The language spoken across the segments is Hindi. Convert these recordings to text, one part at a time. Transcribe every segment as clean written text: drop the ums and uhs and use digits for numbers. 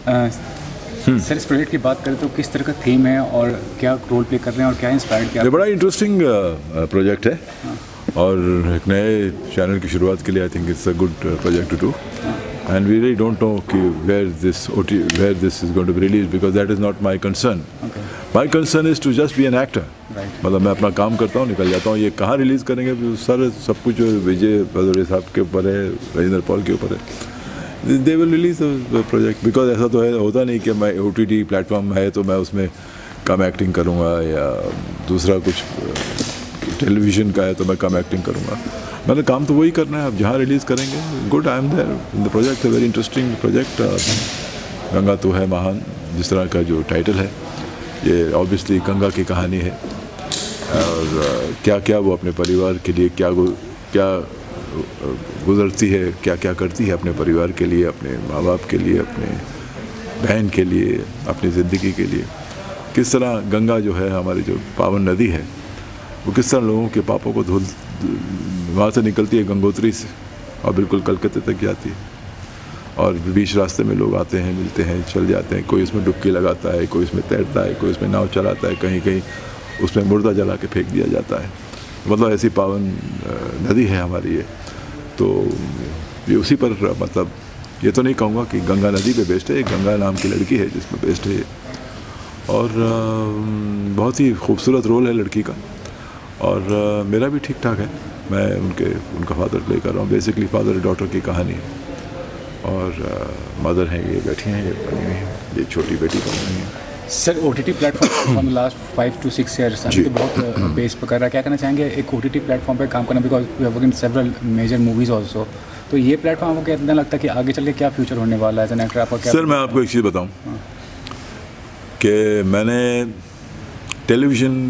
सर इस प्रोजेक्ट की बात करें तो किस तरह का थीम है और क्या रोल प्ले कर रहे हैं और क्या इंस्पायर्ड किया? ये बड़ा इंटरेस्टिंग प्रोजेक्ट है और एक नए चैनल की शुरुआत के लिए I think it's a good project to do and we really don't know कि where this is going to be release because that is not my concern. My concern is to just be an actor. मतलब मैं अपना काम करता हूँ, निकल जाता हूँ. ये कहाँ रिलीज़ करेंगे सर, सब कुछ विजय भदौरिया साहब के ऊपर है, राजेंद्र पॉल के ऊपर है. They will release the project because ऐसा तो है होता नहीं कि मैं OTT प्लेटफॉर्म है तो मैं उसमें कम एक्टिंग करूँगा या दूसरा कुछ टेलीविज़न का है तो मैं कम एक्टिंग करूँगा. मैंने काम तो वही करना है. अब जहाँ रिलीज़ करेंगे good, I am there in the project. Very interesting project. Ganga तो है महान, जिस तरह का जो टाइटल है, ये ऑब्वियसली गंगा की कहानी है और क्या क्या वो अपने परिवार के लिए क्या गुजरती है, क्या क्या करती है अपने परिवार के लिए, अपने माँ बाप के लिए, अपने बहन के लिए, अपनी ज़िंदगी के लिए. किस तरह गंगा जो है हमारी जो पावन नदी है वो किस तरह लोगों के पापों को धुल वहाँ से निकलती है गंगोत्री से और बिल्कुल कलकत्ते तक जाती है और बीच रास्ते में लोग आते हैं, मिलते हैं, चल जाते हैं. कोई इसमें डुबकी लगाता है, कोई इसमें तैरता है, कोई इसमें नाव चलाता है, कहीं कहीं उसमें मुर्दा जला के फेंक दिया जाता है. मतलब ऐसी पावन नदी है हमारी ये. तो ये उसी पर मतलब ये तो नहीं कहूँगा कि गंगा नदी पे बेस्ड है. गंगा नाम की लड़की है जिसमें बेस्ड है और बहुत ही खूबसूरत रोल है लड़की का और मेरा भी ठीक ठाक है. मैं उनका फादर प्ले कर रहा हूँ. बेसिकली फादर डॉटर की कहानी है और मदर हैं, ये बैठी हैं, ये बनी हुई हैं, ये छोटी बेटी बनी हुई है. Sir OTT platform last 5 to 6 years अभी तो बहुत बेस पर कर रहा है. क्या कहना चाहेंगे एक OTT प्लेटफॉर्म पे काम करना, because we have worked in several major movies also. तो ये प्लेटफॉर्म आपको कितना लगता है कि आगे चल के क्या फ्यूचर होने वाला है एज एन एक्टर आपका? क्या सर मैं आपको एक चीज़ बताऊं कि मैंने टेलीविज़न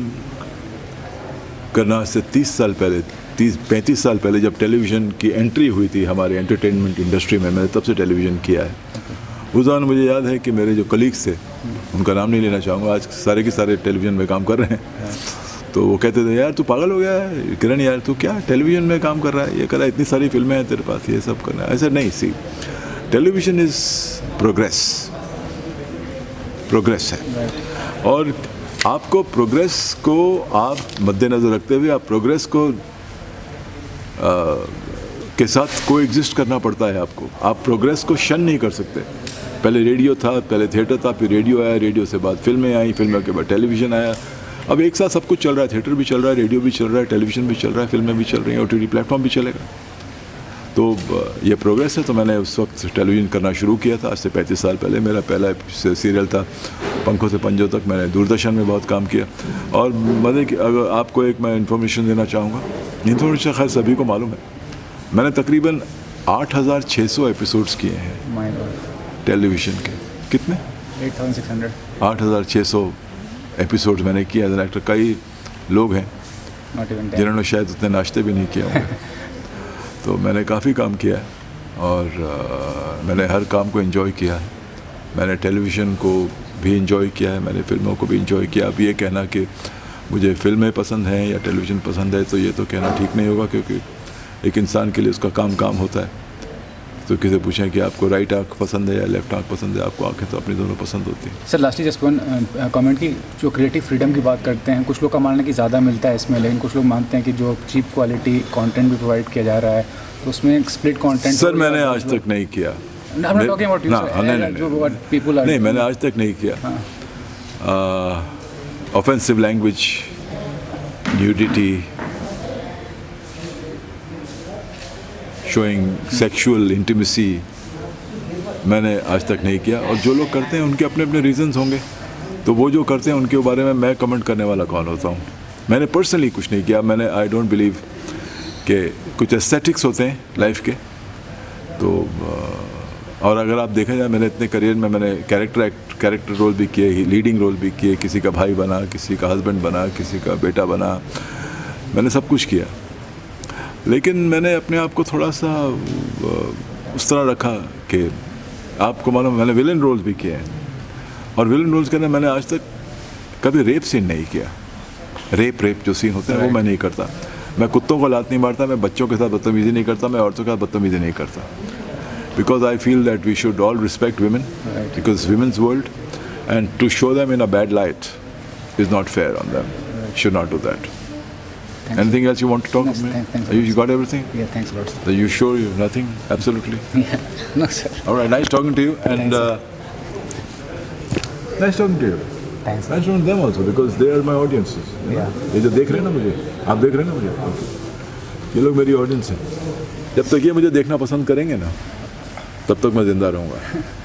करना से 30 साल पहले 35 साल पहले जब टेलीविज़न की एंट्री हुई थी हमारे एंटरटेनमेंट इंडस्ट्री में, मैंने तब से टेलीविज़न किया है. उस दौरान मुझे याद है कि मेरे जो कलीग्स थे, उनका नाम नहीं लेना चाहूँगा, आज सारे के सारे टेलीविज़न में काम कर रहे हैं, तो वो कहते थे यार तू पागल हो गया है किरण, यार तू क्या टेलीविज़न में काम कर रहा है, ये कर रहा है, इतनी सारी फिल्में हैं तेरे पास, ये सब करना है. ऐसा नहीं. सी टेलीविज़न इज़ प्रोग्रेस है और आपको प्रोग्रेस को आप मद्देनज़र रखते हुए आप प्रोग्रेस को के साथ को एग्जिस्ट करना पड़ता है आपको. आप प्रोग्रेस को शन नहीं कर सकते. पहले रेडियो था, पहले थिएटर था, फिर रेडियो आया, रेडियो से बाद फिल्में आई, फिल्मों के बाद टेलीविज़न आया. अब एक साथ सब कुछ चल रहा है. थिएटर भी चल रहा है, रेडियो भी चल रहा है, टेलीविज़न भी चल रहा है, फिल्में भी चल रही हैं, OTT प्लेटफॉर्म भी चलेगा. तो ये प्रोग्रेस है. तो मैंने उस वक्त टेलीविज़न करना शुरू किया था आज से 35 साल पहले. मेरा पहला सीरियल था पंखों से पंजों तक. मैंने दूरदर्शन में बहुत काम किया और मतलब कि अगर आपको एक मैं इन्फॉर्मेशन देना चाहूँगा, इन्फॉर्मेशन खैर सभी को मालूम है, मैंने तकरीबन 8600 एपिसोड्स किए हैं टेलीविज़न के. कितने? 8600. 8600 एपिसोड्स मैंने किए एज एन एक्टर. कई लोग हैं जिन्होंने शायद उतने नाश्ते भी नहीं किए होंगे. तो मैंने काफ़ी काम किया है और मैंने हर काम को एंजॉय किया है. मैंने टेलीविज़न को भी एंजॉय किया है, मैंने फिल्मों को भी एंजॉय किया. अब ये कहना कि मुझे फिल्में पसंद हैं या टेलीविज़न पसंद है तो ये तो कहना ठीक नहीं होगा, क्योंकि एक इंसान के लिए उसका काम होता है. तो किसी पूछें कि आपको राइट आँख पसंद है या लेफ्ट आँख पसंद है, आपको आँखें तो अपनी दोनों पसंद होती हैं. Sir lastly just one comment की जो क्रिएटिव फ्रीडम की बात करते हैं, कुछ लोग का मानना है कि ज़्यादा मिलता है इसमें, लेकिन कुछ लोग मानते हैं कि जो चीप क्वालिटी कंटेंट भी प्रोवाइड किया जा रहा है तो उसमें स्प्लिट कंटेंट. सर मैंने आज तक नहीं किया. नहीं, मैंने आज तक नहीं किया. Offensive language, nudity, showing sexual intimacy मैंने आज तक नहीं किया. और जो लोग करते हैं उनके अपने अपने रीजंस होंगे, तो वो जो करते हैं उनके बारे में मैं कमेंट करने वाला कौन होता हूँ. मैंने पर्सनली कुछ नहीं किया. मैंने आई डोंट बिलीव कि कुछ एस्थेटिक्स होते हैं लाइफ के. तो और अगर आप देखा जाए मैंने इतने करियर में मैंने कैरेक्टर रोल भी किए, लीडिंग रोल भी किए, किसी का भाई बना, किसी का हस्बैंड बना, किसी का बेटा बना, मैंने सब कुछ किया. लेकिन मैंने अपने आप को थोड़ा सा उस तरह रखा कि आपको मालूम मैंने विलन रोल्स भी किए हैं और विलन रोल्स के अंदर मैंने आज तक कभी रेप सीन नहीं किया. रेप जो सीन होते हैं वो मैं नहीं करता. मैं कुत्तों को लात नहीं मारता, मैं बच्चों के साथ बदतमीज़ी नहीं करता, मैं औरतों के साथ बदतमीज़ी नहीं करता. because I feel that we should all respect women, because women's world, and to show them in a bad light is not fair on them. Should not do that. Anything else you want to talk about? Thanks. You got everything? Yeah, thanks a lot. Are you sure you have nothing? Absolutely. Yeah. No, sir. All right, nice talking to you, and nice talking to you. Thanks. Nice talking to them also, because they are my audiences. Yeah. ये जो देख रहे हैं ना मुझे, आप देख रहे हैं ना मुझे, ये लोग मेरी ऑडियंस हैं. जब तक ये मुझे देखना पसंद करेंगे ना, तब तक मैं जिंदा रहूँगा.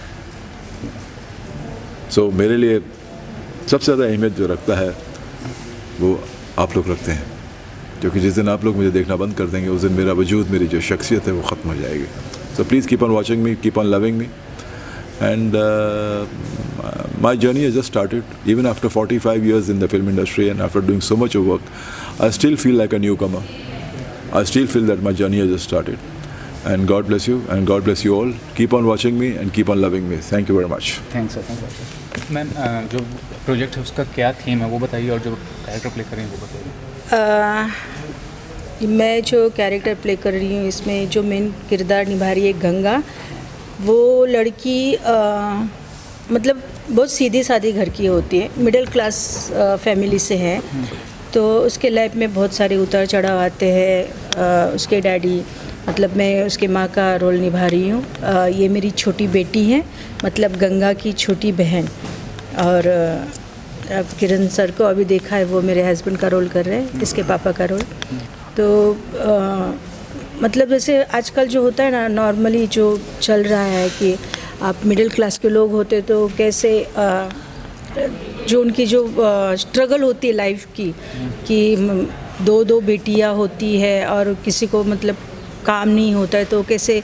So मेरे लिए सबसे ज़्यादा अहमियत जो रखता है वो आप लोग रखते हैं, क्योंकि जिस दिन आप लोग मुझे देखना बंद कर देंगे उस दिन मेरा वजूद, मेरी जो शख्सियत है वो ख़त्म हो जाएगी. So please keep on watching me, keep on loving me, and my journey has just started. Even after 45 years in the film industry and after doing so much of work, I still feel like a newcomer. I still feel that my journey has just started. And God bless you, and God bless you all. Keep on watching me and keep on loving me. Thank you very much. Thanks sir. Ma'am, जो प्रोजेक्ट है उसका क्या थीम है वो बताइए, और जो कैरेक्टर प्ले करें वो बताइए. मैं जो कैरेक्टर प्ले कर रही हूँ इसमें जो मेन किरदार निभा रही है गंगा, वो लड़की मतलब बहुत सीधी सादी घर की होती है, मिडिल क्लास फैमिली से है. तो उसके लाइफ में बहुत सारे उतार चढ़ाव आते हैं. उसके डैडी, मतलब मैं उसके माँ का रोल निभा रही हूँ. ये मेरी छोटी बेटी है, मतलब गंगा की छोटी बहन. और अब किरण सर को अभी देखा है, वो मेरे हस्बैंड का रोल कर रहे हैं, इसके पापा का रोल. तो मतलब जैसे आजकल जो होता है ना, नॉर्मली जो चल रहा है कि आप मिडिल क्लास के लोग होते तो कैसे जो उनकी जो स्ट्रगल होती है लाइफ की, कि दो बेटियां होती है और किसी को मतलब काम नहीं होता है, तो कैसे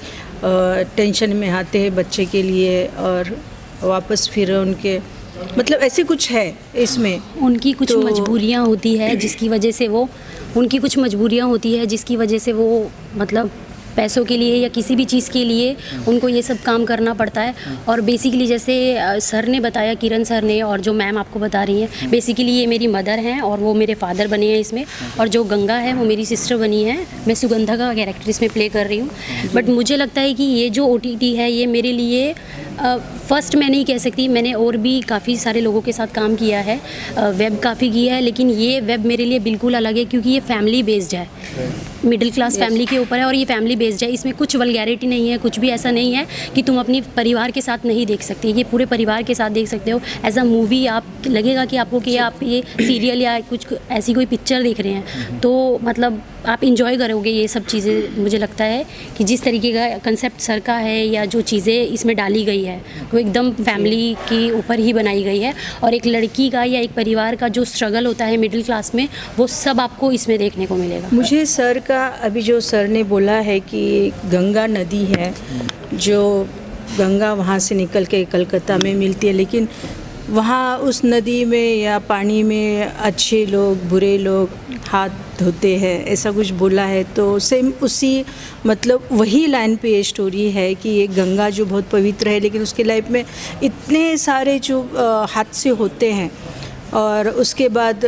टेंशन में आते हैं बच्चे के लिए, और वापस फिर उनके मतलब ऐसे कुछ है इसमें. उनकी कुछ मजबूरियां होती है जिसकी वजह से वो, उनकी कुछ मजबूरियां होती है जिसकी वजह से वो मतलब पैसों के लिए या किसी भी चीज़ के लिए उनको ये सब काम करना पड़ता है. और बेसिकली जैसे सर ने बताया, किरण सर ने, और जो मैम आपको बता रही हैं, बेसिकली ये मेरी मदर हैं और वो मेरे फादर बने हैं इसमें, और जो गंगा है वो मेरी सिस्टर बनी है. मैं सुगंधा का कैरेक्टर इसमें प्ले कर रही हूँ. बट मुझे लगता है कि ये जो OTT है ये मेरे लिए फर्स्ट मैं नहीं कह सकती, मैंने और भी काफ़ी सारे लोगों के साथ काम किया है, वेब काफ़ी किया है, लेकिन ये वेब मेरे लिए बिल्कुल अलग है क्योंकि ये फैमिली बेस्ड है, मिडिल क्लास फैमिली के ऊपर है, और ये फैमिली बेस्ड है. इसमें कुछ वल्गैरिटी नहीं है, कुछ भी ऐसा नहीं है कि तुम अपनी परिवार के साथ नहीं देख सकते. ये पूरे परिवार के साथ देख सकते हो. एज अ मूवी आप लगेगा कि आपको कि आप ये सीरियल या कुछ ऐसी कोई पिक्चर देख रहे हैं, तो मतलब आप इंजॉय करोगे ये सब चीज़ें. मुझे लगता है कि जिस तरीके का कंसेप्ट सर का है या जो चीज़ें इसमें डाली गई है वो एकदम फैमिली के ऊपर ही बनाई गई है, और एक लड़की का या एक परिवार का जो स्ट्रगल होता है मिडिल क्लास में, वो सब आपको इसमें देखने को मिलेगा. मुझे सर का अभी जो सर ने बोला है कि गंगा नदी है, जो गंगा वहाँ से निकल के कलकत्ता में मिलती है, लेकिन वहाँ उस नदी में या पानी में अच्छे लोग बुरे लोग हाथ धोते हैं, ऐसा कुछ बोला है. तो सेम उसी मतलब वही लाइन पे ये स्टोरी है कि ये गंगा जो बहुत पवित्र है, लेकिन उसके लाइफ में इतने सारे जो हादसे होते हैं, और उसके बाद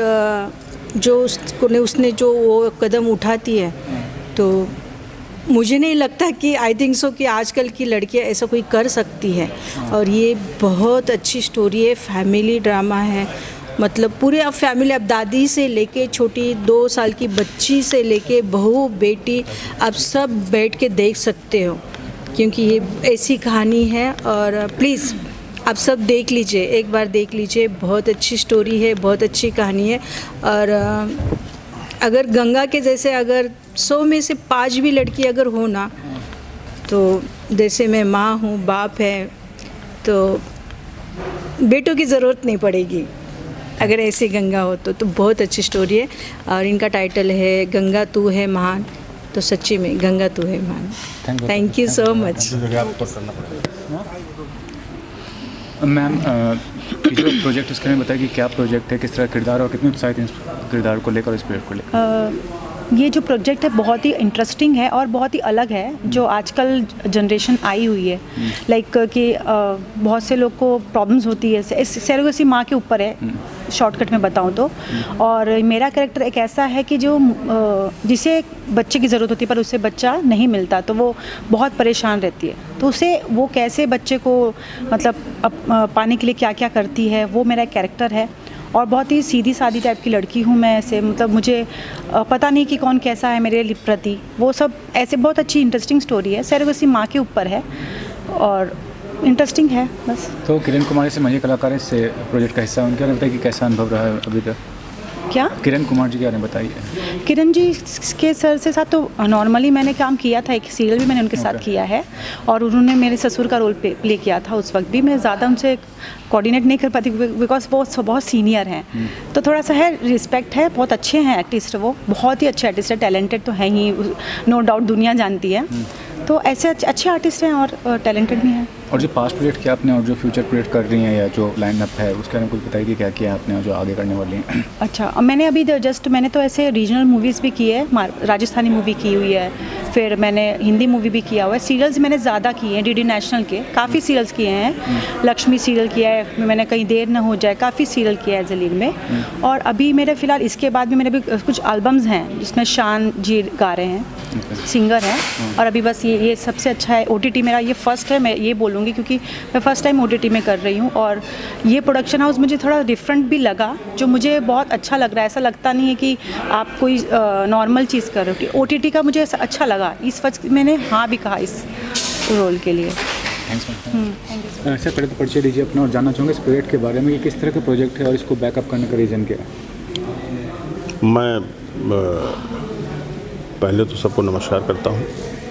जो उसने जो वो कदम उठाती है, तो मुझे नहीं लगता कि आई थिंक सो कि आजकल की लड़कियां ऐसा कोई कर सकती है. और ये बहुत अच्छी स्टोरी है, फैमिली ड्रामा है, मतलब पूरे अब फैमिली, अब दादी से लेके छोटी 2 साल की बच्ची से लेके बहू बेटी, आप सब बैठ के देख सकते हो, क्योंकि ये ऐसी कहानी है. और प्लीज़ आप सब देख लीजिए, एक बार देख लीजिए. बहुत अच्छी स्टोरी है, बहुत अच्छी कहानी है. और अगर गंगा के जैसे अगर 100 में से 5 भी लड़की अगर हो ना, तो जैसे मैं माँ हूँ, बाप है, तो बेटों की ज़रूरत नहीं पड़ेगी अगर ऐसी गंगा हो तो बहुत अच्छी स्टोरी है. और इनका टाइटल है गंगा तू है महान, तो सच्ची में गंगा तू है महान. Thank you so much. Ma'am, जो प्रोजेक्ट इसके में बताया कि क्या प्रोजेक्ट है, किस तरह किरदार और कितने उत्साहित हैं इस किरदार को लेकर, इस प्रोजेक्ट को लेकर? ये जो प्रोजेक्ट है बहुत ही इंटरेस्टिंग है और बहुत ही अलग है, जो आजकल जनरेशन आई हुई है. लाइक कि बहुत से लोग को प्रॉब्लम्स होती है, सेरोगेसी माँ के ऊपर है, शॉर्टकट में बताऊं तो। और मेरा कैरेक्टर एक ऐसा है कि जो जिसे बच्चे की ज़रूरत होती है पर उसे बच्चा नहीं मिलता, तो वो बहुत परेशान रहती है। तो उसे वो कैसे बच्चे को मतलब पाने के लिए क्या क्या करती है, वो मेरा एक कैरेक्टर है। और बहुत ही सीधी सादी टाइप की लड़की हूँ मैं, ऐसे मतलब मुझे पता नहीं कि कौन कैसा है मेरे प्रति, वो सब ऐसे बहुत अच्छी इंटरेस्टिंग स्टोरी है। सैरोगेसी माँ के ऊपर है और इंटरेस्टिंग है बस। तो किरण कुमारी से मंझे कलाकार इस प्रोजेक्ट का हिस्सा, उनके बताइए कि कैसा अनुभव रहा है अभी तक? क्या किरण कुमार जी के बारे में बताइए। किरण जी के सर से साथ तो नॉर्मली मैंने काम किया था, एक सीरियल भी मैंने उनके साथ किया है और उन्होंने मेरे ससुर का रोल प्ले किया था। उस वक्त भी मैं ज़्यादा उनसे कोऑर्डिनेट नहीं कर पाती बिकॉज वो बहुत सीनियर हैं, तो थोड़ा सा है रिस्पेक्ट है। बहुत अच्छे हैं आर्टिस्ट, वो बहुत ही अच्छे आर्टिस्ट है, टैलेंटेड तो हैं ही, नो डाउट दुनिया जानती है। तो ऐसे अच्छे आर्टिस्ट हैं और टैलेंटेड भी हैं। और जो पास्ट प्रोजेक्ट किया आपने और जो फ्यूचर प्रोजेक्ट कर रही हैं या जो लाइन अप है उसके बारे में कुछ बताइए कि क्या किया आपने और जो आगे करने वाली हैं? अच्छा, मैंने अभी मैंने तो ऐसे रीजनल मूवीज़ भी की है, राजस्थानी मूवी की हुई है, फिर मैंने हिंदी मूवी भी किया हुआ है। सीरियल्स मैंने ज़्यादा किए हैं, DD नेशनल के काफ़ी सीरियल्स किए हैं। लक्ष्मी सीरियल किया है मैंने, कहीं देर न हो जाए, काफ़ी सीरियल किया है जलील में। और अभी मेरे फ़िलहाल इसके बाद भी मेरे भी कुछ एल्बम्स हैं जिसमें शान जी गा रहे हैं, सिंगर हैं। और अभी बस ये सबसे अच्छा है। OTT मेरा ये फर्स्ट है, मैं ये बोलूँगी क्योंकि मैं फ़र्स्ट टाइम OTT में कर रही हूँ। और ये प्रोडक्शन हाउस मुझे थोड़ा डिफरेंट भी लगा, जो मुझे बहुत अच्छा लग रहा है। ऐसा लगता नहीं है कि आप कोई नॉर्मल चीज़ कर रहे हो। OTT का मुझे ऐसा अच्छा लगा, इस वक्त मैंने हाँ भी कहा इस रोल के लिए। Thanks ma'am. सर पहले तो परिचय दीजिए अपना और जानना चाहूँगा इस प्रोजेक्ट के बारे में कि किस तरह का प्रोजेक्ट है और इसको बैकअप करने का रीज़न क्या है? मैं पहले तो सबको नमस्कार करता हूँ।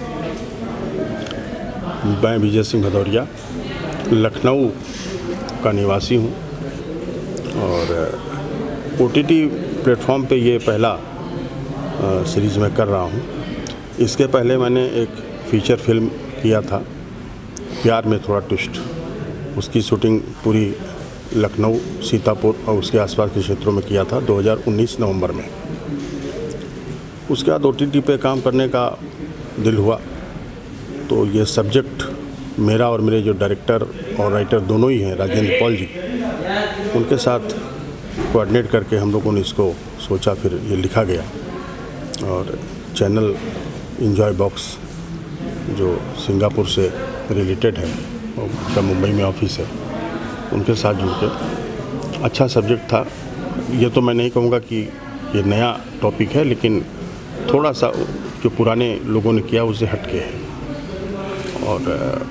मैं विजय सिंह भदौरिया लखनऊ का निवासी हूँ और OTT प्लेटफॉर्म पे ये पहला सीरीज़ मैं कर रहा हूँ। इसके पहले मैंने एक फीचर फिल्म किया था, प्यार में थोड़ा ट्विस्ट। उसकी शूटिंग पूरी लखनऊ, सीतापुर और उसके आसपास के क्षेत्रों में किया था 2019 नवंबर में। उसके बाद OTT पे काम करने का दिल हुआ, तो ये सब्जेक्ट मेरा और मेरे जो डायरेक्टर और राइटर दोनों ही हैं, राजेंद्र पॉल जी, उनके साथ कोऑर्डिनेट करके हम लोगों ने इसको सोचा, फिर ये लिखा गया। और चैनल एंजॉय बॉक्स जो सिंगापुर से रिलेटेड है और उसका मुंबई में ऑफिस है, उनके साथ जुड़ के अच्छा सब्जेक्ट था। ये तो मैं नहीं कहूँगा कि ये नया टॉपिक है, लेकिन थोड़ा सा जो पुराने लोगों ने किया उससे हटके है। और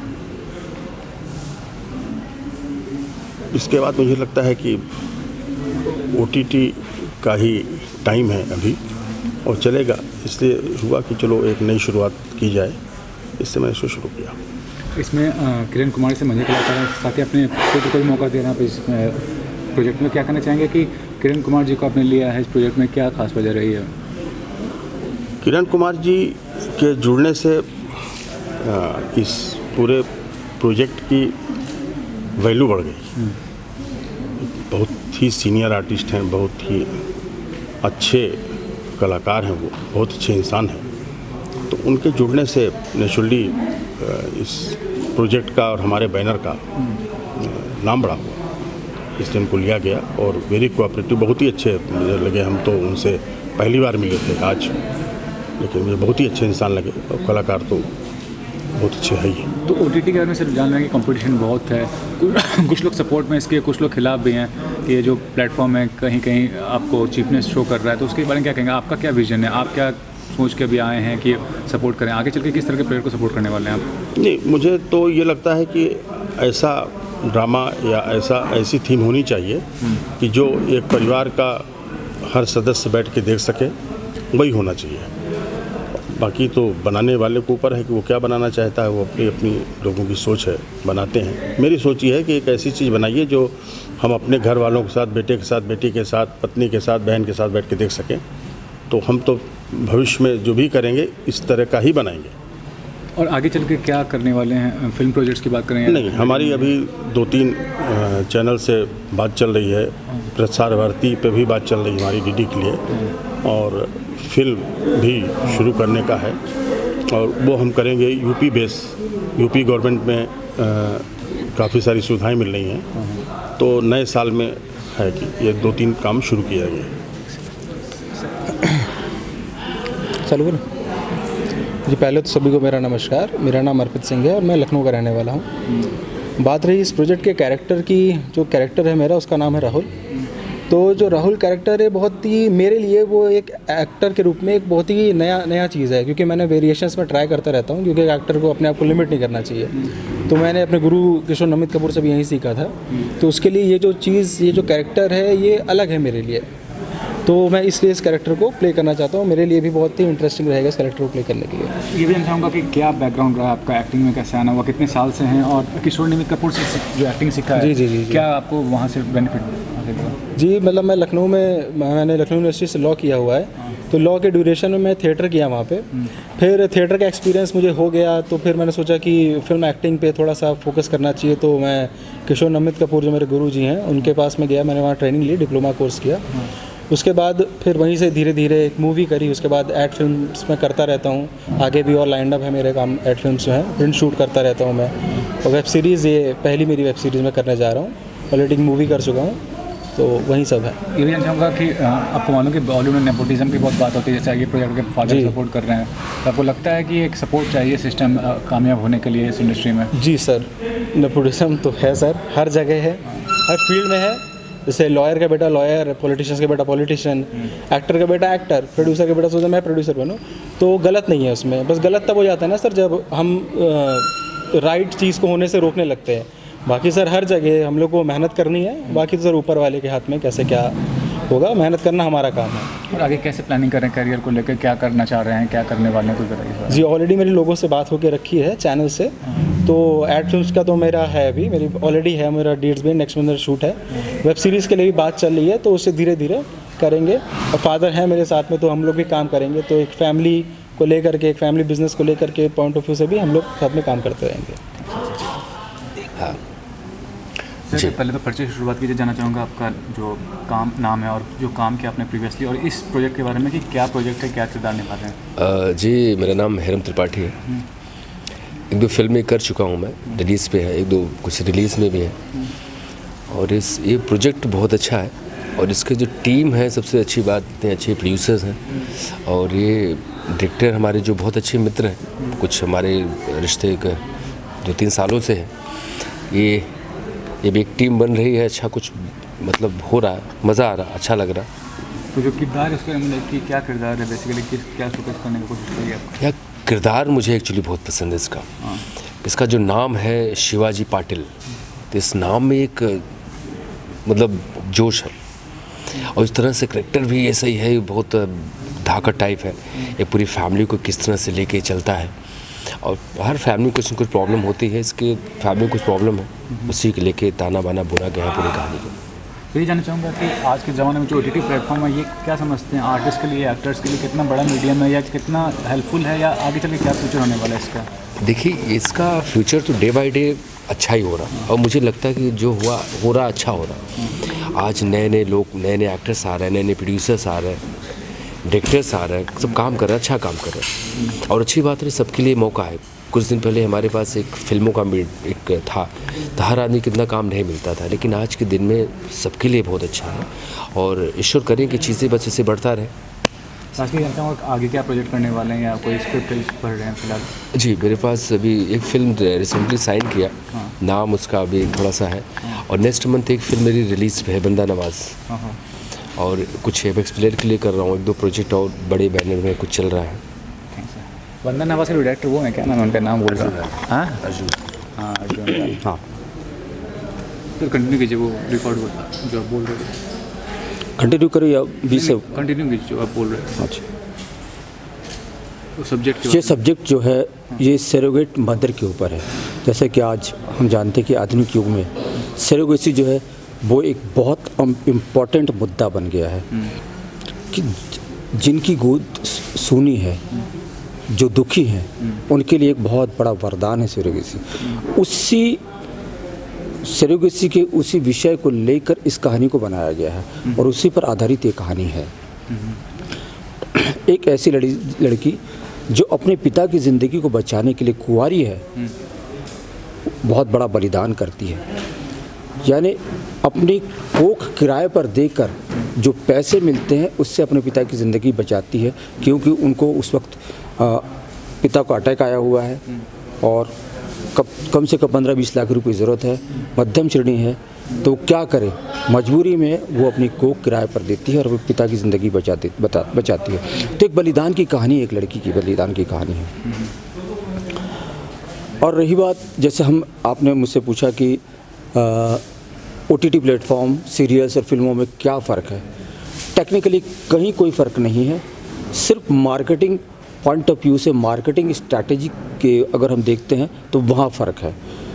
इसके बाद मुझे लगता है कि OTT का ही टाइम है अभी और चलेगा, इसलिए हुआ कि चलो एक नई शुरुआत की जाए, इससे मैंने इसको शुरू किया। इसमें किरण कुमारी से मंझे कलाकार साथ ही अपने खुद को मौका दे रहे हैं इस प्रोजेक्ट में, क्या कहना चाहेंगे कि किरण कुमार जी को आपने लिया है इस प्रोजेक्ट में, क्या खास वजह रही है? किरण कुमार जी के जुड़ने से इस पूरे प्रोजेक्ट की वैल्यू बढ़ गई। बहुत ही सीनियर आर्टिस्ट हैं, बहुत ही अच्छे कलाकार हैं, वो बहुत अच्छे इंसान हैं, तो उनके जुड़ने से नेचुरली इस प्रोजेक्ट का और हमारे बैनर का नाम बढ़ा हुआ, इसलिए उनको लिया गया। और वेरी कोऑपरेटिव, बहुत ही अच्छे मुझे लगे। हम तो उनसे पहली बार मिले थे आज, लेकिन मुझे बहुत ही अच्छे इंसान लगे और कलाकार तो बहुत अच्छे है ही। तो OTT के बारे में सिर्फ जान रहे हैं कि कंपटीशन बहुत है, कुछ लोग सपोर्ट में इसके, कुछ लोग खिलाफ भी हैं कि ये जो प्लेटफॉर्म है कहीं कहीं आपको चीपनेस शो कर रहा है, तो उसके बारे में क्या कहेंगे? आपका क्या विजन है, आप क्या सोच के अभी आए हैं कि सपोर्ट करें? आगे चल के किस तरह के प्लेयर को सपोर्ट करने वाले हैं आप? नहीं, मुझे तो ये लगता है कि ऐसा ड्रामा या ऐसी थीम होनी चाहिए कि जो एक परिवार का हर सदस्य बैठ के देख सके, वही होना चाहिए। बाकी तो बनाने वाले के ऊपर है कि वो क्या बनाना चाहता है, वो अपनी लोगों की सोच है, बनाते हैं। मेरी सोच ये है कि एक ऐसी चीज़ बनाइए जो हम अपने घर वालों के साथ, बेटे के साथ, बेटी के साथ, पत्नी के साथ, बहन के साथ बैठ के देख सकें। तो हम तो भविष्य में जो भी करेंगे इस तरह का ही बनाएंगे। और आगे चल के क्या करने वाले हैं? फिल्म प्रोजेक्ट्स की बात करें? नहीं, हमारी अभी 2-3 चैनल से बात चल रही है, प्रसार भारती पे भी बात चल रही है हमारी DD के लिए, और फिल्म भी शुरू करने का है। और वो हम करेंगे यूपी बेस। यूपी गवर्नमेंट में काफ़ी सारी सुविधाएं मिल रही हैं, तो नए साल में है कि ये 2-3 काम शुरू किया गया। चलो जी, पहले तो सभी को मेरा नमस्कार। मेरा नाम अर्पित सिंह है और मैं लखनऊ का रहने वाला हूँ। बात रही इस प्रोजेक्ट के कैरेक्टर की, जो कैरेक्टर है मेरा उसका नाम है राहुल। तो जो राहुल कैरेक्टर है बहुत ही मेरे लिए वो एक एक्टर के रूप में एक बहुत ही नया चीज़ है, क्योंकि मैंने वेरिएशंस में ट्राई करता रहता हूँ, क्योंकि एक्टर को अपने आप को लिमिट नहीं करना चाहिए। तो मैंने अपने गुरु किशोर नमित कपूर से भी यही सीखा था। तो उसके लिए ये जो कैरेक्टर है ये अलग है मेरे लिए, तो मैं इसलिए इस कैरेक्टर को प्ले करना चाहता हूँ। मेरे लिए भी बहुत ही इंटरेस्टिंग रहेगा इस कैरेक्टर को प्ले करने के लिए। ये भी जानना चाहूँगा कि क्या बैकग्राउंड रहा आपका, एक्टिंग में कैसे आना हुआ, कितने साल से हैं, और किशोर नमित कपूर से जो एक्टिंग सीखा है जी, क्या आपको वहाँ से बेनिफिट मिला? जी, मतलब मैंने लखनऊ यूनिवर्सिटी से लॉ किया हुआ है, तो लॉ के ड्यूरेशन में मैं थिएटर किया वहाँ पे। फिर थिएटर का एक्सपीरियंस मुझे हो गया, तो फिर मैंने सोचा कि फिल्म एक्टिंग पे थोड़ा सा फोकस करना चाहिए। तो मैं किशोर नमित कपूर जो मेरे गुरु जी हैं उनके पास में गया, मैंने वहाँ ट्रेनिंग ली, डिप्लोमा कोर्स किया। उसके बाद फिर वहीं से धीरे धीरे एक मूवी करी, उसके बाद एड फिल्म्स में करता रहता हूँ। आगे भी और लाइंड अप है मेरे काम, एड फिल्म्स जो हैं प्रिंट शूट करता रहता हूँ मैं। और वेब सीरीज़, ये पहली मेरी वेब सीरीज़ में करने जा रहा हूँ। ऑलरेडी मूवी कर चुका हूँ, तो वही सब है। ये भी जानना चाहूँगा कि आपको मालूम कि बॉलीवुड में नेपोटिज्म की बहुत बात होती है, जैसे ये प्रोजेक्ट के फादर सपोर्ट कर रहे हैं, तो आपको लगता है कि एक सपोर्ट चाहिए सिस्टम कामयाब होने के लिए इस इंडस्ट्री में? जी सर, नेपोटिज्म तो है सर, हर जगह है, हर फील्ड में है। जैसे लॉयर का बेटा लॉयर, पॉलिटिशियन का बेटा पॉलिटिशियन, एक्टर का बेटा एक्टर, प्रोड्यूसर का बेटा सोचा मैं प्रोड्यूसर बनूँ, तो गलत नहीं है उसमें। बस गलत तब हो जाता है ना सर जब हम राइट चीज़ को होने से रोकने लगते हैं। बाकी सर हर जगह हम लोग को मेहनत करनी है, बाकी तो सर ऊपर वाले के हाथ में कैसे क्या होगा, मेहनत करना हमारा काम है। और आगे कैसे प्लानिंग कर रहे हैं करियर को लेकर, क्या करना चाह रहे हैं, क्या करने वाले हैं, कुछ बताइए। जी, ऑलरेडी मेरे लोगों से बात होकर रखी है चैनल से। तो एड फिल्म्स का तो मेरा है, अभी मेरी ऑलरेडी है, मेरा डेट्स भी नेक्स्ट मंथ शूट है। वेब सीरीज़ के लिए भी बात चल रही है, तो उससे धीरे धीरे करेंगे। और फादर है मेरे साथ में, तो हम लोग भी काम करेंगे। तो एक फैमिली को लेकर के, एक फैमिली बिजनेस को लेकर के पॉइंट ऑफ व्यू से भी हम लोग साथ में काम करते रहेंगे। हाँ सर, पहले तो परिचय की शुरुआत कीजिए। जानना चाहूँगा आपका जो काम नाम है और जो काम किया आपने प्रीवियसली, और इस प्रोजेक्ट के बारे में कि क्या प्रोजेक्ट है, क्या किरदार निभा रहे हैं? जी, मेरा नाम हेरम त्रिपाठी है। 1-2 फिल्में कर चुका हूँ मैं, रिलीज़ पे है, 1-2 कुछ रिलीज़ में भी है। और ये प्रोजेक्ट बहुत अच्छा है, और इसके जो टीम है, सबसे अच्छी बात इतने अच्छे प्रोड्यूसर्स हैं, और ये डायरेक्टर हमारे जो बहुत अच्छे मित्र हैं, कुछ हमारे रिश्ते 2-3 सालों से हैं। ये भी एक टीम बन रही है, अच्छा कुछ मतलब हो रहा है, मज़ा आ रहा, अच्छा लग रहा। तो जो किरदार इसके मतलब कि क्या किरदार है बेसिकली, क्या फोकस करने की कोशिश करिए आपको? यह किरदार मुझे एक्चुअली बहुत पसंद है इसका। इसका जो नाम है शिवाजी पाटिल, तो इस नाम में एक मतलब जोश है, और इस तरह से करेक्टर भी ऐसा ही है, बहुत धाकड़ टाइप है। ये पूरी फैमिली को किस तरह से लेके चलता है, और हर फैमिली को कुछ न कुछ प्रॉब्लम होती है, इसके फैमिली को कुछ प्रॉब्लम है, उसी को लेके ताना बाना बुना गया है पूरी कहानी को। ये जानना चाहूँगा कि आज के ज़माने में जो OTT प्लेटफॉर्म है, ये क्या समझते हैं आर्टिस्ट के लिए, एक्टर्स के लिए कितना बड़ा मीडियम है, या कितना हेल्पफुल है, या आगे चल के क्या फ्यूचर होने वाला है इसका? देखिए, इसका फ्यूचर तो डे बाय डे अच्छा ही हो रहा, और मुझे लगता है कि जो हो रहा अच्छा हो रहा। आज नए लोग, नए एक्टर्स आ रहे हैं, नए प्रोड्यूसर्स आ रहे हैं, डायरेक्टर्स आ रहे हैं, सब काम कर रहे हैं, अच्छा काम कर रहे हैं। और अच्छी बात है, सबके लिए मौका है। कुछ दिन पहले हमारे पास एक फिल्मों का एक था, तो हर आदमी कितना काम नहीं मिलता था, लेकिन आज के दिन में सबके लिए बहुत अच्छा है, और ईश्वर करें कि चीज़ें बस ऐसे बढ़ता रहे। जानता हूँ आगे क्या प्रोजेक्ट करने वाले हैं, या कोई स्क्रिप्ट पढ़ रहे हैं फिलहाल? जी, मेरे पास अभी एक फ़िल्म रिसेंटली साइन किया, नाम उसका अभी थोड़ा सा है, और नेक्स्ट मंथ एक फिल्म मेरी रिलीज़ है, बंदा नवाज़, और कुछ एपेक्स प्लेयर के लिए कर रहा हूँ। 1-2 प्रोजेक्ट और बड़े बैनर में कुछ चल रहा है। बंदा नवाज़ के डायरेक्टर वो है, क्या नाम है उनका, नाम बोल रहा है? हाँ, अर्जुन। हाँ, अर्जुन। हाँ, तो कंटिन्यू कीजिए, वो रिकॉर्ड जो आप बोल रहे थे कंटिन्यू करो या बीच से कंटिन्यू कीजिए जो आप बोल रहे हैं। अच्छा, तो सब्जेक्ट ये सब्जेक्ट जो है ये सरोगेट मदर के ऊपर है। जैसे कि आज हम जानते हैं कि आधुनिक युग में सरोगेसी जो है वो एक बहुत इम्पॉर्टेंट मुद्दा बन गया है कि जिनकी गोद सूनी है, जो दुखी हैं, उनके लिए एक बहुत बड़ा वरदान है सरोगेसी। उसी सरोगेसी के उसी विषय को लेकर इस कहानी को बनाया गया है और उसी पर आधारित ये कहानी है। एक ऐसी लड़की जो अपने पिता की ज़िंदगी को बचाने के लिए कुंवारी है, बहुत बड़ा बलिदान करती है, यानी अपनी कोख किराए पर देकर जो पैसे मिलते हैं उससे अपने पिता की ज़िंदगी बचाती है, क्योंकि उनको उस वक्त पिता को अटैक आया हुआ है और कम से कम 15-20 लाख रुपए ज़रूरत है, मध्यम श्रेणी है, तो क्या करे, मजबूरी में वो अपनी कोख किराए पर देती है और वो पिता की ज़िंदगी बचाती है। तो एक बलिदान की कहानी, एक लड़की की बलिदान की कहानी है। और रही बात, जैसे आपने मुझसे पूछा कि OTT प्लेटफॉर्म, सीरियल्स और फिल्मों में क्या फ़र्क है। टेक्निकली कहीं कोई फ़र्क नहीं है, सिर्फ मार्केटिंग पॉइंट ऑफ व्यू से, मार्केटिंग स्ट्रैटेजी के अगर हम देखते हैं तो वहाँ फ़र्क है,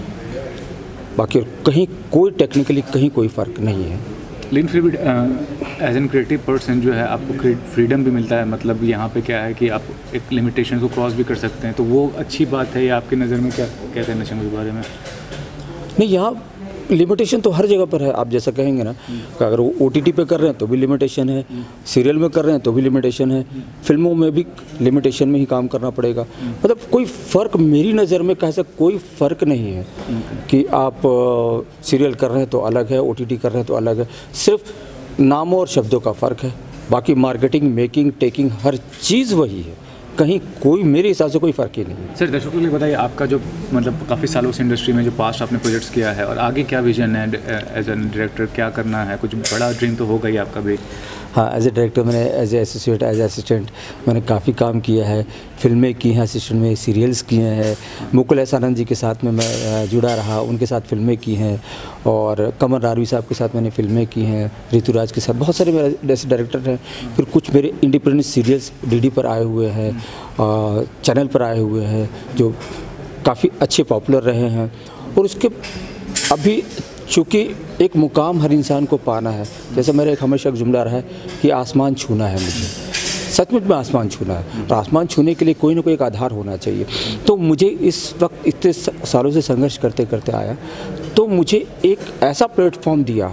बाकी कहीं कोई टेक्निकली कहीं कोई फ़र्क नहीं है। लेकिन फिर भी एज एन क्रिएटिव पर्सन जो है आपको फ्रीडम भी मिलता है, मतलब यहाँ पे क्या है कि आप एक लिमिटेशन को क्रॉस भी कर सकते हैं, तो वो अच्छी बात है। या आपकी नज़र में क्या कहना चाहेंगे इस बारे में? नहीं, यहाँ लिमिटेशन तो हर जगह पर है। आप जैसा कहेंगे ना कि अगर वो OTT पे कर रहे हैं तो भी लिमिटेशन है, सीरियल में कर रहे हैं तो भी लिमिटेशन है, फिल्मों में भी लिमिटेशन में ही काम करना पड़ेगा। मतलब कोई फ़र्क मेरी नज़र में कह सकते कोई फ़र्क नहीं है कि आप सीरियल कर रहे हैं तो अलग है, OTT कर रहे हैं तो अलग है, सिर्फ नामों और शब्दों का फ़र्क है। बाकी मार्केटिंग, मेकिंग, टेकिंग हर चीज़ वही है, कहीं कोई मेरे हिसाब से कोई फ़र्क ही नहीं है। सर, दर्शकों के लिए बताइए, आपका जो मतलब काफ़ी सालों से इंडस्ट्री में जो पास्ट आपने प्रोजेक्ट्स किया है और आगे क्या विजन है एज एन डायरेक्टर, क्या करना है? कुछ बड़ा ड्रीम तो होगा ही आपका भी। हाँ, एज ए डायरेक्टर मैंने as a associate, as assistant मैंने काफ़ी काम किया है, फिल्में की हैं, असिस्टेंट में सीरियल्स किए हैं, मुकुल एस आनंद जी के साथ में मैं जुड़ा रहा, उनके साथ फिल्में की हैं, और कमर रारवी साहब के साथ मैंने फिल्में की हैं, ऋतुराज के साथ, बहुत सारे मेरे ऐसे डायरेक्टर हैं। फिर कुछ मेरे इंडिपेंडेंट सीरियल्स DD पर आए हुए हैं, चैनल पर आए हुए हैं, जो काफ़ी अच्छे पॉपुलर रहे हैं। और उसके अभी चूँकि एक मुकाम हर इंसान को पाना है, जैसे मेरा एक हमेशा जुमला रहा है कि आसमान छूना है मुझे, सचमुच में आसमान छूना है, और आसमान छूने के लिए कोई ना कोई एक आधार होना चाहिए। तो मुझे इस वक्त इतने सालों से संघर्ष करते करते आया, तो मुझे एक ऐसा प्लेटफॉर्म दिया,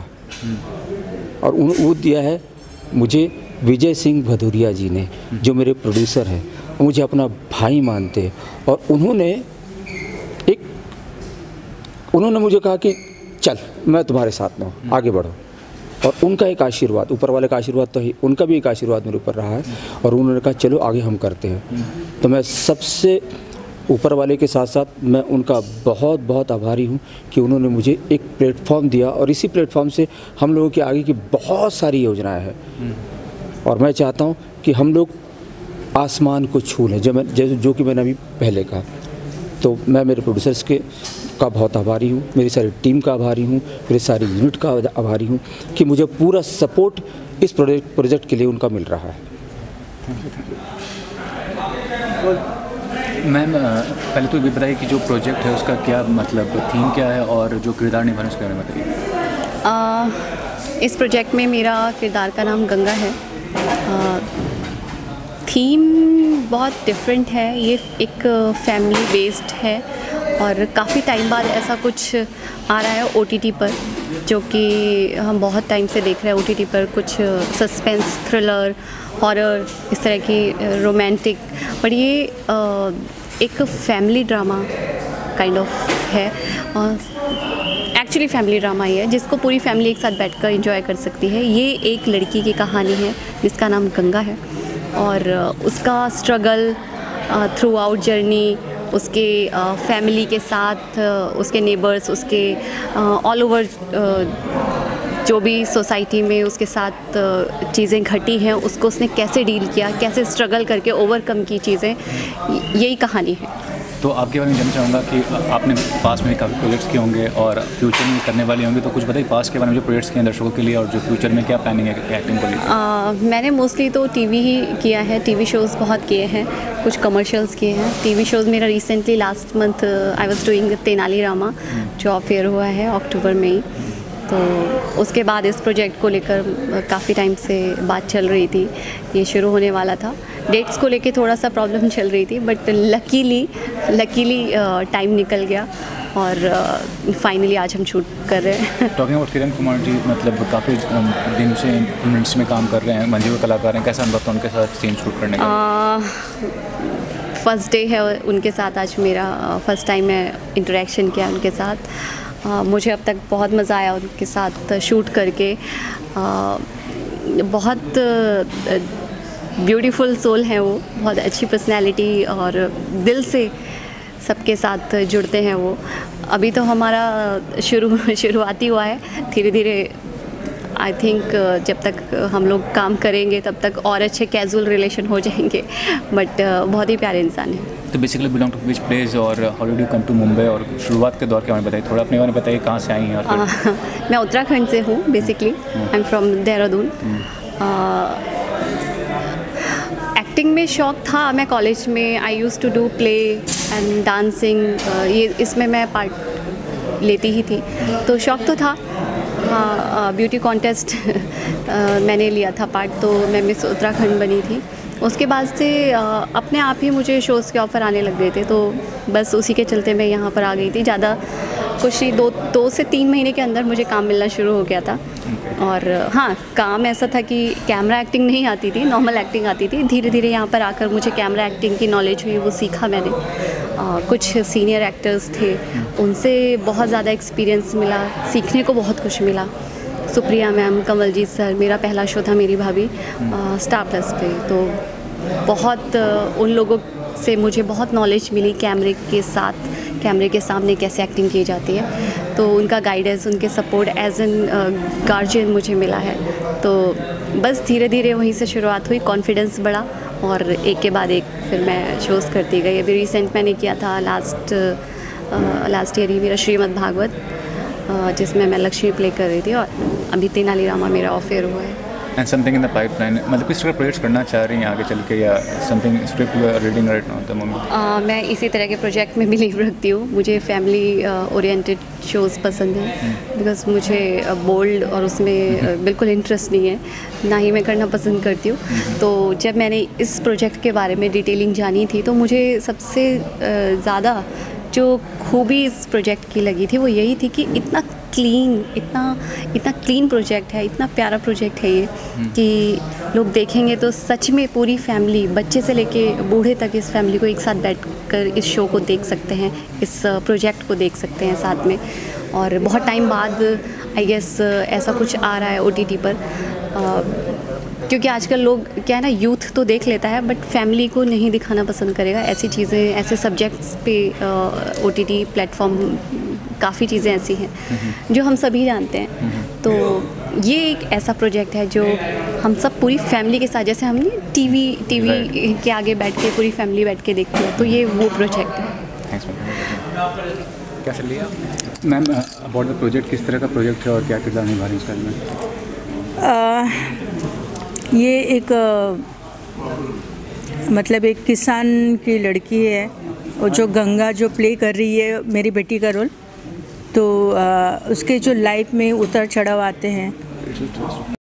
और वो दिया है मुझे विजय सिंह भदौरिया जी ने, जो मेरे प्रोड्यूसर हैं, मुझे अपना भाई मानते हैं, और उन्होंने मुझे कहा कि चल मैं तुम्हारे साथ में हूँ, आगे बढ़ो। और उनका एक आशीर्वाद, ऊपर वाले का आशीर्वाद तो ही, उनका भी एक आशीर्वाद मेरे ऊपर रहा है, और उन्होंने कहा चलो आगे हम करते हैं। तो मैं सबसे ऊपर वाले के साथ साथ मैं उनका बहुत बहुत आभारी हूँ कि उन्होंने मुझे एक प्लेटफॉर्म दिया, और इसी प्लेटफॉर्म से हम लोगों के आगे की बहुत सारी योजनाएँ हैं, और मैं चाहता हूँ कि हम लोग आसमान को छू लें, जो कि मैंने अभी पहले कहा। तो मैं मेरे प्रोड्यूसर्स का बहुत आभारी हूँ, मेरी सारी टीम का आभारी हूँ, मेरी सारी यूनिट का आभारी हूँ कि मुझे पूरा सपोर्ट इस प्रोजेक्ट के लिए उनका मिल रहा है। मैम, पहले तो ये बताइए कि जो प्रोजेक्ट है उसका क्या मतलब थीम क्या है, और जो किरदार निभाने उसके बारे में बताइए। इस प्रोजेक्ट में मेरा किरदार का नाम गंगा है। थीम बहुत डिफरेंट है, ये एक फैमिली बेस्ड है, और काफ़ी टाइम बाद ऐसा कुछ आ रहा है OTT पर, जो कि हम बहुत टाइम से देख रहे हैं OTT पर। कुछ सस्पेंस, थ्रिलर, हॉरर, इस तरह की रोमांटिक, पर ये एक फैमिली ड्रामा काइंड ऑफ है, और एक्चुअली फैमिली ड्रामा ही है जिसको पूरी फैमिली एक साथ बैठकर एंजॉय कर सकती है। ये एक लड़की की कहानी है जिसका नाम गंगा है, और उसका स्ट्रगल थ्रू आउट जर्नी, उसके फैमिली के साथ, उसके नेबर्स, उसके ऑल ओवर जो भी सोसाइटी में उसके साथ चीज़ें घटी हैं, उसको उसने कैसे डील किया, कैसे स्ट्रगल करके ओवरकम की चीज़ें, यही कहानी है। तो आपके बारे में जानना चाहूँगा कि आपने पास में काफ़ी प्रोजेक्ट्स किए होंगे और फ्यूचर में करने वाले होंगे, तो कुछ बताइए पास के बारे में, जो प्रोजेक्ट्स किए हैं दर्शकों के लिए, और जो फ्यूचर में क्या प्लानिंग है एक्टिंग को लेकर? मैंने मोस्टली तो टीवी ही किया है, टीवी शोज़ बहुत किए हैं, कुछ कमर्शियल्स किए हैं। टीवी शोज़ मेरा recently last month I was doing Tenali Rama, जो अफेयर हुआ है अक्टूबर में ही। तो उसके बाद इस प्रोजेक्ट को लेकर काफ़ी टाइम से बात चल रही थी, ये शुरू होने वाला था। डेट्स को लेके थोड़ा सा प्रॉब्लम चल रही थी, बट लकीली टाइम निकल गया, और फाइनली आज हम शूट कर रहे हैं। टॉकिंग अबाउट किरण कुमार जी, मतलब काफ़ी दिन से इंडस्ट्री में काम कर रहे हैं, मंझे हुए कलाकार हैं, कैसा अनुभव था उनके साथ सीन शूट करने का? फर्स्ट डे है उनके साथ, आज मेरा फर्स्ट टाइम मैं इंटरेक्शन किया उनके साथ। मुझे अब तक बहुत मज़ा आया उनके साथ शूट करके। बहुत ब्यूटीफुल सोल हैं वो, बहुत अच्छी पर्सनैलिटी और दिल से सबके साथ जुड़ते हैं वो। अभी तो हमारा शुरुआती हुआ है, धीरे धीरे आई थिंक जब तक हम लोग काम करेंगे तब तक और अच्छे कैजुअल रिलेशन हो जाएंगे, बट बहुत ही प्यारे इंसान हैं। तो basically belong to which place और how did you come to Mumbai, और शुरुआत के दौर के बारे में बताइए थोड़ा, अपने बारे में बताइए कहाँ से आई हैं। और मैं उत्तराखंड से हूँ basically, I am from Dehradun. Acting में शौक था, मैं कॉलेज में I use to do play and dancing, ये इसमें मैं पार्ट लेती ही थी, तो शौक तो था। हाँ, ब्यूटी कॉन्टेस्ट मैंने लिया था पार्ट, तो मैं मिस उत्तराखंड बनी थी। उसके बाद से अपने आप ही मुझे शोज़ के ऑफ़र आने लग गए थे, तो बस उसी के चलते मैं यहाँ पर आ गई थी। ज़्यादा कुछ ही 2 से 3 महीने के अंदर मुझे काम मिलना शुरू हो गया था। और हाँ, काम ऐसा था कि कैमरा एक्टिंग नहीं आती थी, नॉर्मल एक्टिंग आती थी। धीरे धीरे यहाँ पर आकर मुझे कैमरा एक्टिंग की नॉलेज हुई, वो सीखा मैंने। कुछ सीनियर एक्टर्स थे, उनसे बहुत ज़्यादा एक्सपीरियंस मिला, सीखने को बहुत कुछ मिला। सुप्रिया मैम, कमलजीत सर, मेरा पहला शो था मेरी भाभी स्टार प्लस पे, तो बहुत उन लोगों से मुझे बहुत नॉलेज मिली कैमरे के साथ, कैमरे के सामने कैसे एक्टिंग की जाती है। तो उनका गाइडेंस, उनके सपोर्ट एज एन गार्जियन मुझे मिला है। तो बस धीरे धीरे वहीं से शुरुआत हुई, कॉन्फिडेंस बढ़ा और एक के बाद एक फिर मैं शोज़ करती गई। अभी रिसेंट मैंने किया था लास्ट ईयर ही मेरा श्रीमद् भागवत, जिसमें मैं लक्ष्मी प्ले कर रही थी, और अभी तेनाली रामा मेरा ऑफेयर हुआ है। And something in the pipeline, मतलब किस तरह प्रोजेक्ट्स करना चाह रही हैं आगे चल के, या something script you are reading right now at the moment? मैं इसी तरह के प्रोजेक्ट में बिलीव रखती हूँ। मुझे फैमिली ओरिएंटेड शोज़ पसंद हैं, बिकॉज मुझे बोल्ड और उसमें बिल्कुल इंटरेस्ट नहीं है, ना ही मैं करना पसंद करती हूँ। तो जब मैंने इस प्रोजेक्ट के बारे में डिटेलिंग जानी थी, तो मुझे सबसे ज़्यादा जो खूबी इस प्रोजेक्ट की लगी थी वो यही थी कि इतना क्लीन प्रोजेक्ट है, इतना प्यारा प्रोजेक्ट है ये, कि लोग देखेंगे तो सच में पूरी फैमिली, बच्चे से लेके बूढ़े तक, इस फैमिली को एक साथ बैठकर इस शो को देख सकते हैं, इस प्रोजेक्ट को देख सकते हैं साथ में। और बहुत टाइम बाद आई गेस ऐसा कुछ आ रहा है OTT पर, क्योंकि आजकल लोग क्या है ना, यूथ तो देख लेता है बट फैमिली को नहीं दिखाना पसंद करेगा। ऐसी चीज़ें, ऐसे सब्जेक्ट्स पे OTT प्लेटफॉर्म, काफ़ी चीज़ें ऐसी हैं जो हम सभी जानते हैं। तो ये एक ऐसा प्रोजेक्ट है जो हम सब पूरी फैमिली के साथ, जैसे हम टीवी के आगे बैठ के पूरी फैमिली बैठ के देखते हैं, तो ये वो प्रोजेक्ट है। क्या चल लिया मैम अबाउट द प्रोजेक्ट, किस तरह का प्रोजेक्ट है और क्या किरदार निभा रही है इसमें? ये एक मतलब एक किसान की लड़की है, और जो गंगा जो प्ले कर रही है मेरी बेटी का रोल, तो उसके जो लाइफ में उतार चढ़ाव आते हैं